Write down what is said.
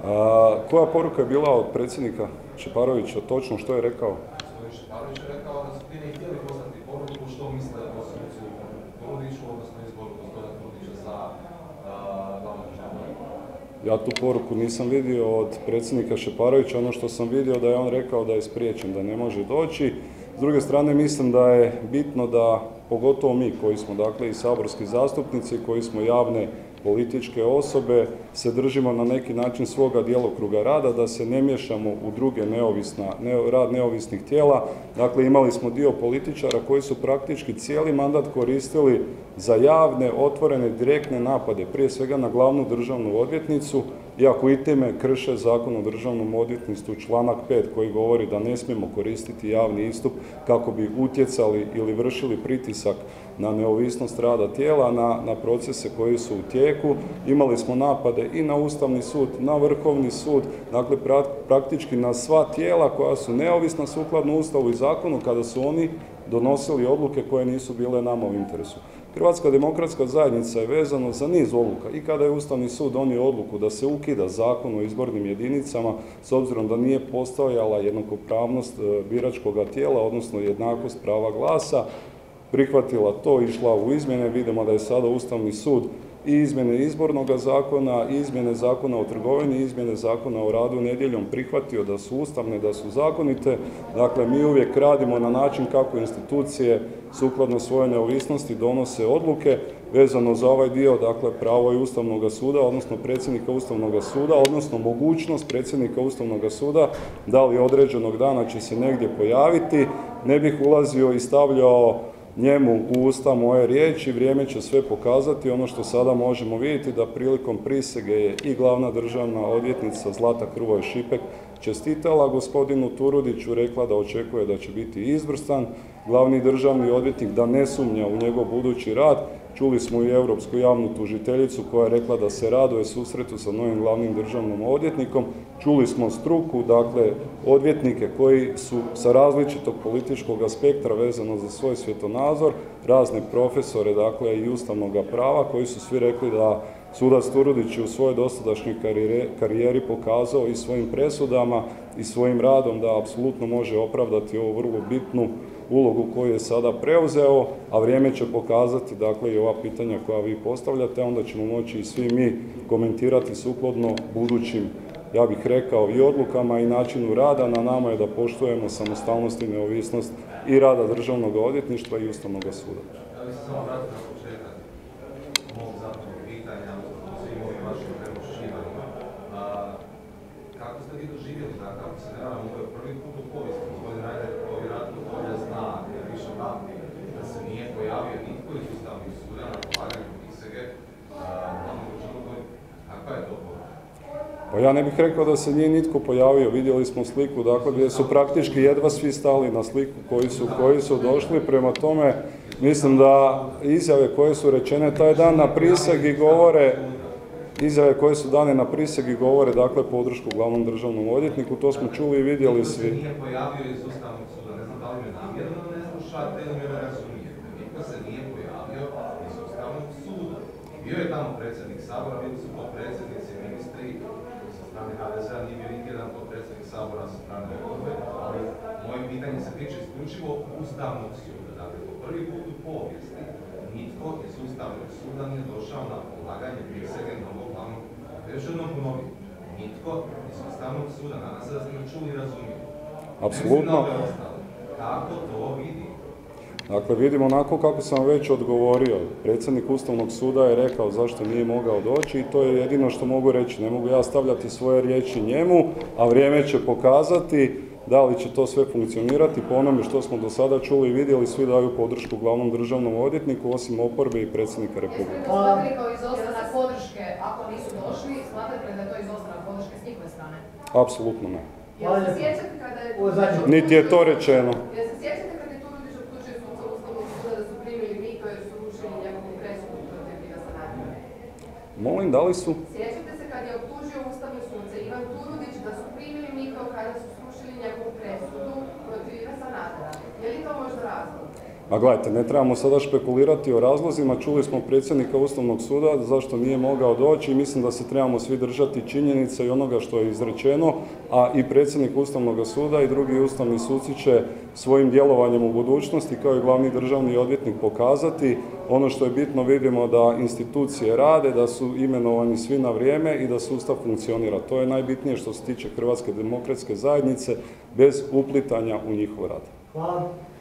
Koja poruka je bila od predsjednika Šeparovića, točno što je rekao? Gospodin Šeparović je rekao da su time htjeli poslati poruku što misle o sucu Turudiću, odnosno izboru gospodina Turudića za glavnog državnog. Ja tu poruku nisam vidio od predsjednika Šeparovića, ono što sam vidio da je on rekao da je spriječen, da ne može doći. S druge strane mislim da je bitno da, pogotovo mi koji smo dakle i saborski zastupnici, koji smo javne političke osobe, se držimo na neki način svoga djelokruga rada, da se ne miješamo u druge rad neovisnih tijela. Dakle, imali smo dio političara koji su praktički cijeli mandat koristili za javne, otvorene, direktne napade, prije svega na glavnu državnu odvjetnicu, iako i time krše Zakon o državnom odvjetništvu, članak 5 koji govori da ne smijemo koristiti javni istup kako bi utjecali ili vršili pritisak na neovisnost rada tijela, na procese koji su u tijeku. Imali smo napade i na Ustavni sud, na Vrhovni sud, dakle praktički na sva tijela koja su neovisna sukladno Ustavu i zakonu kada su oni donosili odluke koje nisu bile nama u interesu. Hrvatska demokratska zajednica je vezano za niz odluka i kada je Ustavni sud donio odluku da se ukida Zakon o izbornim jedinicama s obzirom da nije postojala jednakopravnost biračkog tijela, odnosno jednakost prava glasa, prihvatila to, išla u izmjene. Vidimo da je sada Ustavni sud i izmjene izbornog zakona, i izmjene zakona o trgovini, i izmjene zakona o radu nedjeljom prihvatio da su ustavne, da su zakonite. Dakle, mi uvijek radimo na način kako institucije sukladno svoje neovisnosti donose odluke vezano za ovaj dio, dakle pravo je Ustavnog suda, odnosno predsjednika Ustavnog suda, odnosno mogućnost predsjednika Ustavnog suda da li određenog dana će se negdje pojaviti. Ne bih ulazio i stavljao njemu u usta moje riječi, vrijeme će sve pokazati. Ono što sada možemo vidjeti da prilikom prisege je i glavna državna odvjetnica Zlata Hrvoj Šipek čestitala gospodinu Turudiću, rekla da očekuje da će biti izvrstan, glavni državni odvjetnik da ne sumnja u njegov budući rad. Čuli smo i europsku javnu tužiteljicu koja je rekla da se raduje susretu sa novim glavnim državnim odvjetnikom. Čuli smo struku, dakle odvjetnike koji su sa različitog političkog aspekta vezano za svoj svjetonazor, razne profesore, dakle i ustavnog prava, koji su svi rekli da sudac Turudić u svojoj dosadašnjoj karijeri pokazao i svojim presudama i svojim radom da apsolutno može opravdati ovu vrlo bitnu ulogu koju je sada preuzeo, a vrijeme će pokazati dakle i ova pitanja koja vi postavljate, onda ćemo moći i svi mi komentirati sukladno budućim, ja bih rekao, i odlukama i načinu rada. Na nama je da poštujemo samostalnost i neovisnost i rada Državnog odvjetništva i Ustavnog suda. Ja bih se samo vratio na početak mog zapravo pitanja o svim ovim vašim premošćivanjima. Kako ste vi doživjeli, dakle, ako se ne varam, ovo je prvi put u povijesti, gospodin Reiner to vjerojatno bolje zna, jer više pamti, da se nije pojavio nitko iz Ustavnih suda na polaganju prisege, kakva je to poruka? Pa ja ne bih rekao da se nije nitko pojavio, vidjeli smo sliku, dakle, gdje su praktički jedva svi stali na sliku koji su došli, prema tome mislim da izjave koje su rečene taj dan na prisegi govore, izjave koje su dane na prisegi govore, dakle, podršku glavnom državnom odvjetniku, to smo čuli i vidjeli svi. Nitko se nije pojavio iz Ustavnog suda, ne znam da li me namjerno ne slušate ili me ne razumijete. Nitko se nije pojavio iz Ustavnog suda. Bio je tamo predsjednik Sabora, bili su potpredsjednici, ministri, sa strane HDZ-a nije bio niti jedan potpredsjednik Sabora sa strane oporbe, ali moje pitanje se tiče isključivo Ustavnog suda. Dakle, po prvi put u povijesti nitko iz Ustavnog suda nije došao na polaganje prisege novog glavnog. Još jednom ponovim, nitko iz Ustavnog suda, nadam se da ste me čuli i razumijeli. Apsolutno. Kako to vidi? Dakle, vidimo onako kako sam već odgovorio. Predsjednik Ustavnog suda je rekao zašto nije mogao doći i to je jedino što mogu reći. Ne mogu ja stavljati svoje riječi njemu, a vrijeme će pokazati da li će to sve funkcionirati. Po onome što smo do sada čuli i vidjeli, svi daju podršku glavnom državnom odvjetniku, osim oporbe i predsjednika Republike. Jeste li shvatili kao izostanak podrške, ako nisu došli, smatrate da je to izostanak podrške s njihove strane? Apsolutno ne. Jel se sjećate kada je... Niti je to rečeno. Jel se sjećate kada je Turudić optužio suca Ustavnog suda da su primili mito jer su rušili njegovu presudu protiv Iva Sanadera? Molim, da li su? Sjećate se kada je optužio Ustavni sudce Ivan Turudić da su primili mito kada su srušili njegovu presudu protiv Iva Sanadera? Je li to možda razlog? A gledajte, ne trebamo sada špekulirati o razlozima, čuli smo predsjednika Ustavnog suda zašto nije mogao doći i mislim da se trebamo svi držati činjenice i onoga što je izrečeno, a i predsjednik Ustavnog suda i drugi ustavni suci će svojim djelovanjem u budućnosti kao i glavni državni odvjetnik pokazati. Ono što je bitno, vidimo da institucije rade, da su imenovani svi na vrijeme i da sustav funkcionira. To je najbitnije što se tiče Hrvatske demokratske zajednice bez uplitanja u njihov rad. Hvala.